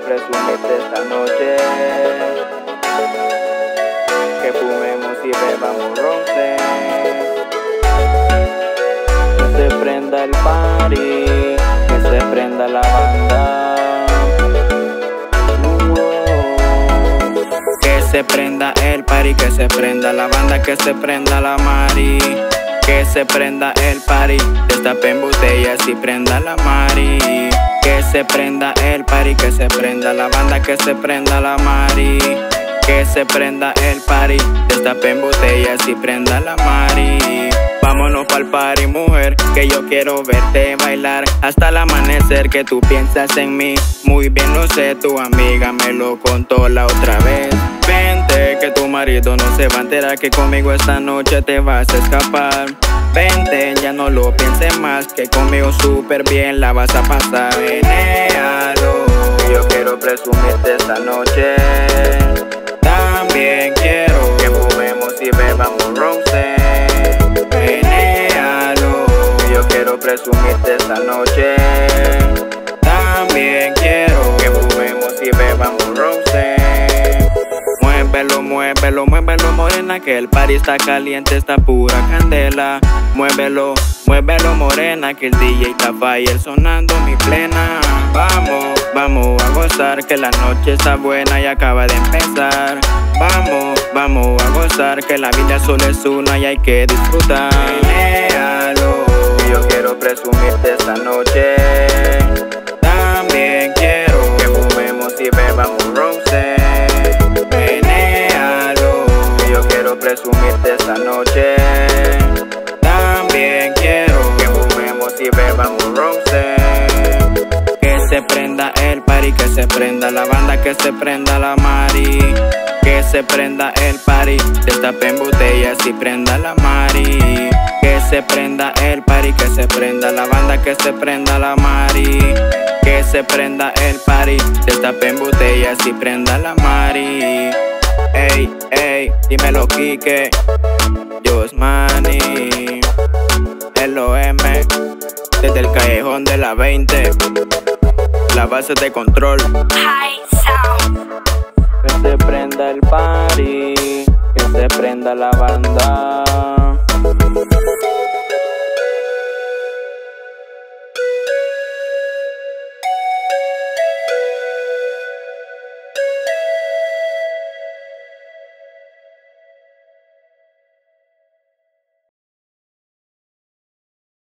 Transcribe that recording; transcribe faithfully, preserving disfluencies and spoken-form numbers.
presumirte esta noche, que fumemos y bebamos ronce, que se prenda el party, que se prenda la banda, que se prenda el party, que se prenda la banda, que se prenda la mari, que se prenda el party, destapen botellas y prenda la mari, que se prenda el party, que se prenda la banda, que se prenda la mari, que se prenda el party, destapen botellas y prenda la mari. Vámonos pa'l party, mujer, que yo quiero verte bailar hasta el amanecer, que tú piensas en mí. Muy bien lo sé, tu amiga me lo contó la otra vez. Vente, que tu marido no se va a enterar que conmigo esta noche te vas a escapar. Vente, ya no lo pienses más, que conmigo súper bien la vas a pasar. Venéalo, yo quiero presumirte esta noche. También quiero que fumemos y bebamos ronce. Venéalo, yo quiero presumirte esta noche. También quiero que fumemos y bebamos ronce. Muévelo, muévelo, muévelo, morena, que el party está caliente, está pura candela. Muévelo, muévelo, morena, que el D J está fire sonando mi plena. Vamos, vamos a gozar, que la noche está buena y acaba de empezar. Vamos, vamos a gozar, que la vida solo es una y hay que disfrutar. Venéalo, yo quiero presumirte esta noche. También quiero que fumemos y bebamos ronce. Venéalo, yo quiero presumirte esta noche. También quiero que fumemos y bebamos ronce. Que se prenda el party, que se prenda la banda, que se prenda la mari, que se prenda el party, destapen botellas y prenda la mari, que se prenda el party, que se prenda la banda, que se prenda la mari, que se prenda el party, destapen botellas y prenda la mari. Ey, ey, dímelo Kike, Josmani, L O M, desde el callejón de la veinte, la base de control. High Sound. Que se prenda el party, que se prenda la banda.